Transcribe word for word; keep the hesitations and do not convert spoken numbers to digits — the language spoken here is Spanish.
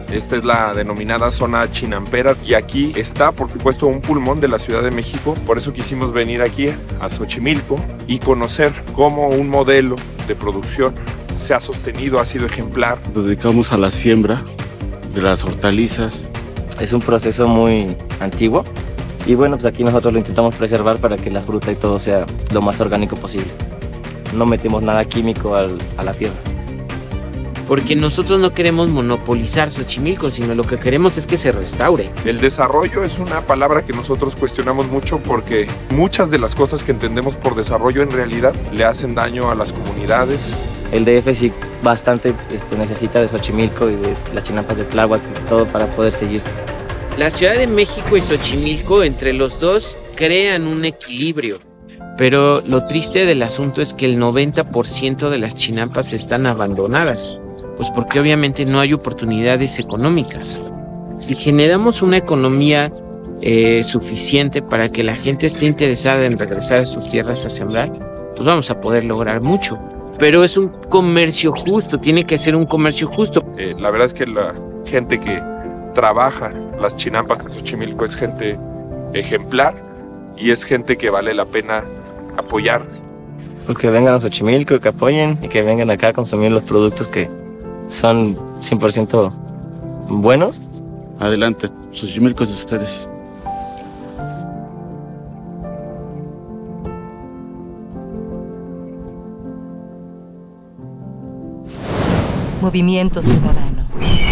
Esta es la denominada zona chinampera y aquí está, por supuesto, un pulmón de la Ciudad de México. Por eso quisimos venir aquí a Xochimilco y conocer cómo un modelo de producción se ha sostenido, ha sido ejemplar. Nos dedicamos a la siembra de las hortalizas. Es un proceso muy antiguo y bueno, pues aquí nosotros lo intentamos preservar para que la fruta y todo sea lo más orgánico posible. No metemos nada químico al, a la tierra. Porque nosotros no queremos monopolizar Xochimilco, sino lo que queremos es que se restaure. El desarrollo es una palabra que nosotros cuestionamos mucho porque muchas de las cosas que entendemos por desarrollo en realidad le hacen daño a las comunidades. El D F sí bastante este, necesita de Xochimilco y de las chinampas de Tláhuac y todo para poder seguir. La Ciudad de México y Xochimilco, entre los dos, crean un equilibrio. Pero lo triste del asunto es que el noventa por ciento de las chinampas están abandonadas. Pues porque obviamente no hay oportunidades económicas. Si generamos una economía eh, suficiente para que la gente esté interesada en regresar a sus tierras a sembrar, pues vamos a poder lograr mucho. Pero es un comercio justo, tiene que ser un comercio justo. Eh, la verdad es que la gente que trabaja las chinampas de Xochimilco es gente ejemplar y es gente que vale la pena apoyar. Pues que vengan a Xochimilco, que apoyen y que vengan acá a consumir los productos que son cien por ciento buenos. Adelante, Xochimilco es de ustedes. Movimiento Ciudadano.